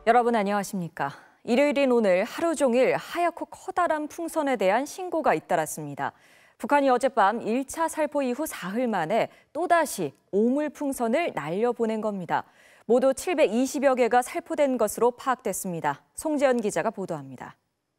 여러분 안녕하십니까? 일요일인 오늘 하루 종일 하얗고 커다란 풍선에 대한 신고가 잇따랐습니다. 북한이 어젯밤 1차 살포 이후 사흘 만에 또다시 오물풍선을 날려보낸 겁니다. 모두 720여 개가 살포된 것으로 파악됐습니다. 송재현 기자가 보도합니다.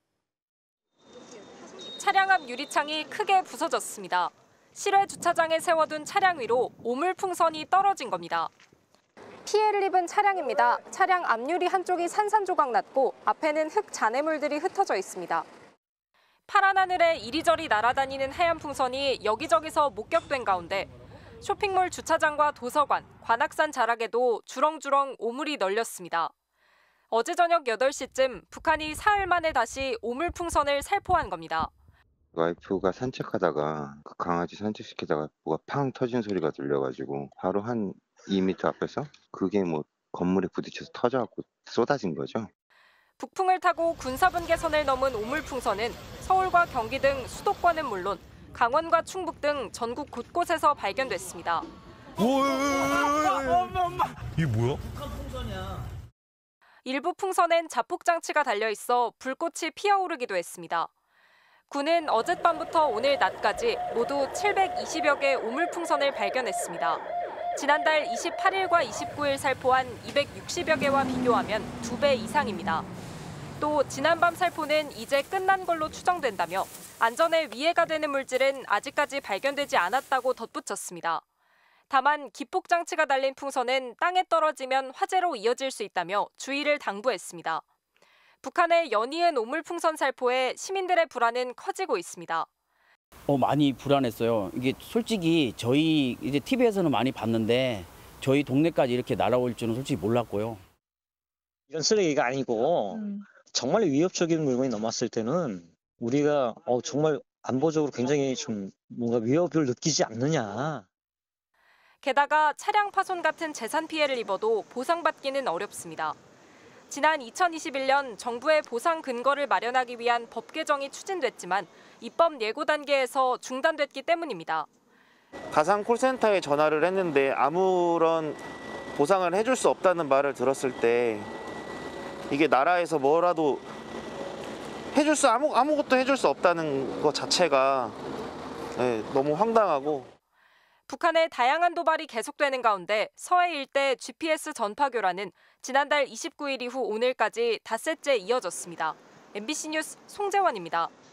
차량 앞 유리창이 크게 부서졌습니다. 실외 주차장에 세워둔 차량 위로 오물풍선이 떨어진 겁니다. 피해를 입은 차량입니다. 차량 앞유리 한쪽이 산산조각 났고 앞에는 흙 잔해물들이 흩어져 있습니다. 파란 하늘에 이리저리 날아다니는 하얀 풍선이 여기저기서 목격된 가운데 쇼핑몰 주차장과 도서관, 관악산 자락에도 주렁주렁 오물이 널렸습니다. 어제 저녁 8시쯤 북한이 사흘 만에 다시 오물풍선을 살포한 겁니다. 와이프가 산책하다가 그 강아지 산책시키다가 뭐가 팡 터진 소리가 들려가지고 바로 한 2m 앞에서 그게 뭐 건물에 부딪혀서 터져갖고 쏟아진 거죠. 북풍을 타고 군사분계선을 넘은 오물풍선은 서울과 경기 등 수도권은 물론 강원과 충북 등 전국 곳곳에서 발견됐습니다. 이게 뭐야? 일부 풍선엔 자폭장치가 달려있어 불꽃이 피어오르기도 했습니다. 군은 어젯밤부터 오늘 낮까지 모두 720여 개 오물풍선을 발견했습니다. 지난달 28일과 29일 살포한 260여 개와 비교하면 2배 이상입니다. 또 지난밤 살포는 이제 끝난 걸로 추정된다며 안전에 위해가 되는 물질은 아직까지 발견되지 않았다고 덧붙였습니다. 다만 기폭장치가 달린 풍선은 땅에 떨어지면 화재로 이어질 수 있다며 주의를 당부했습니다. 북한의 연이은 오물풍선 살포에 시민들의 불안은 커지고 있습니다. 많이 불안했어요. 이게 솔직히 저희 이제 TV에서는 많이 봤는데 저희 동네까지 이렇게 날아올 줄은 솔직히 몰랐고요. 이런 쓰레기가 아니고 정말 위협적인 물건이 넘었을 때는 우리가 정말 안보적으로 굉장히 좀 뭔가 위협을 느끼지 않느냐. 게다가 차량 파손 같은 재산 피해를 입어도 보상받기는 어렵습니다. 지난 2021년 정부의 보상 근거를 마련하기 위한 법 개정이 추진됐지만 입법 예고 단계에서 중단됐기 때문입니다. 가상 콜센터에 전화를 했는데 아무런 보상을 해줄 수 없다는 말을 들었을 때 이게 나라에서 뭐라도 아무것도 해줄 수 없다는 것 자체가 너무 황당하고. 북한의 다양한 도발이 계속되는 가운데 서해 일대 GPS 전파 교란은 지난달 29일 이후 오늘까지 닷새째 이어졌습니다. MBC 뉴스 송재원입니다.